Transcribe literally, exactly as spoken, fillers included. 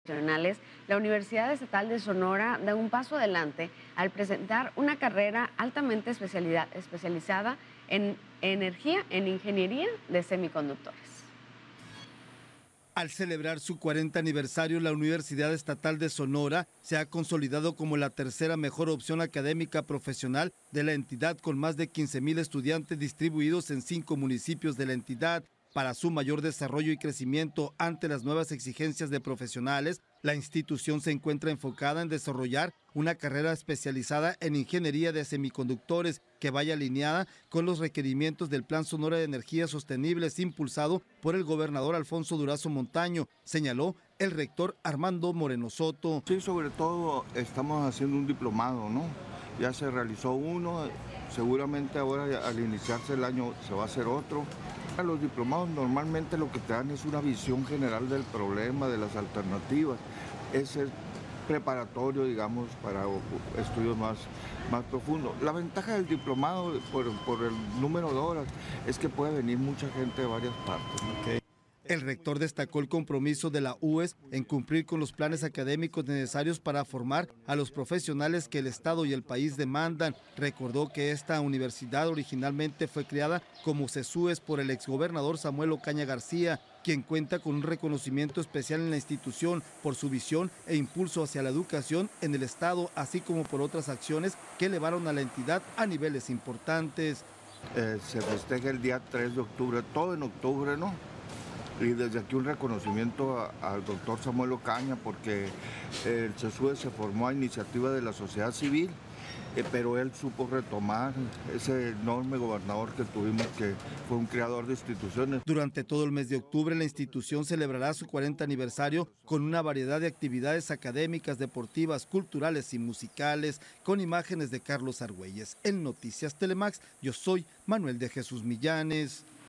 Nacionales, la Universidad Estatal de Sonora da un paso adelante al presentar una carrera altamente especialidad- especializada en energía, en ingeniería de semiconductores. Al celebrar su cuarenta aniversario, la Universidad Estatal de Sonora se ha consolidado como la tercera mejor opción académica profesional de la entidad, con más de quince mil estudiantes distribuidos en cinco municipios de la entidad. Para su mayor desarrollo y crecimiento ante las nuevas exigencias de profesionales, la institución se encuentra enfocada en desarrollar una carrera especializada en ingeniería de semiconductores que vaya alineada con los requerimientos del Plan Sonora de Energías Sostenibles impulsado por el gobernador Alfonso Durazo Montaño, señaló el rector Armando Moreno Soto. Sí, sobre todo estamos haciendo un diplomado, ¿no? Ya se realizó uno, seguramente ahora al iniciarse el año se va a hacer otro. Los diplomados normalmente lo que te dan es una visión general del problema, de las alternativas. Ese es preparatorio, digamos, para estudios más, más profundos. La ventaja del diplomado por, por el número de horas es que puede venir mucha gente de varias partes, ¿no? Okay. El rector destacó el compromiso de la U E S en cumplir con los planes académicos necesarios para formar a los profesionales que el Estado y el país demandan. Recordó que esta universidad originalmente fue creada como CESUES por el exgobernador Samuel Ocaña García, quien cuenta con un reconocimiento especial en la institución por su visión e impulso hacia la educación en el Estado, así como por otras acciones que elevaron a la entidad a niveles importantes. Eh, se festeja el día tres de octubre, todo en octubre, ¿no? Y desde aquí un reconocimiento a, al doctor Samuel Ocaña, porque el CESUE se formó a iniciativa de la sociedad civil, eh, pero él supo retomar ese enorme gobernador que tuvimos, que fue un creador de instituciones. Durante todo el mes de octubre, la institución celebrará su cuarenta aniversario con una variedad de actividades académicas, deportivas, culturales y musicales, con imágenes de Carlos Argüelles. En Noticias Telemax, yo soy Manuel de Jesús Millanes.